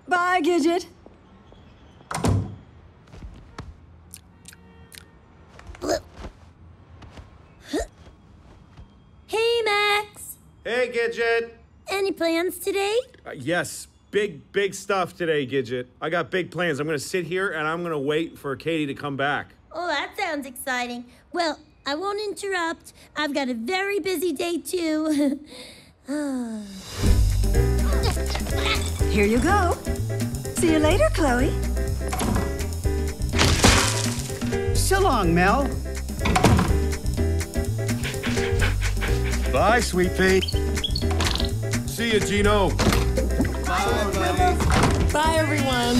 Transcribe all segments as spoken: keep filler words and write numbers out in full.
Bye, Gidget. Hey, Max. Hey, Gidget. Any plans today? Uh, yes, big, big stuff today, Gidget. I got big plans. I'm gonna sit here and I'm gonna wait for Katie to come back. Oh, that sounds exciting. Well, I won't interrupt. I've got a very busy day, too. Here you go. See you later, Chloe. So long, Mel. Bye, sweet pea. See you, Gino. Bye, buddy. Bye, everyone.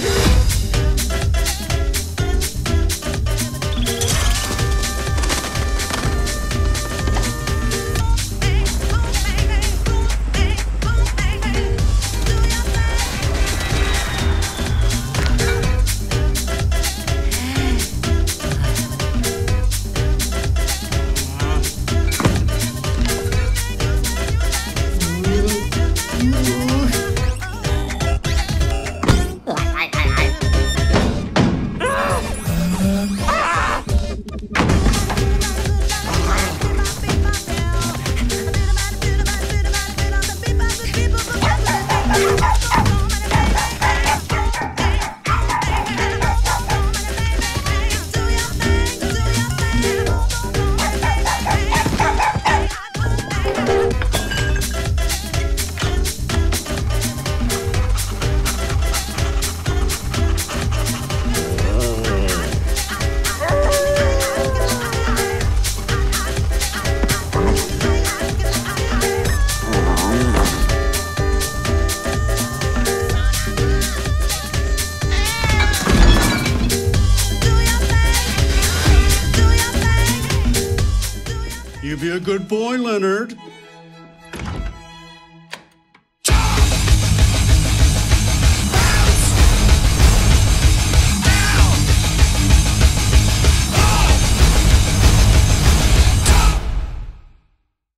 You be a good boy, Leonard.